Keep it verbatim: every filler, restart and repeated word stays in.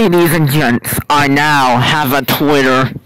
Ladies and gents, I now have a Twitter.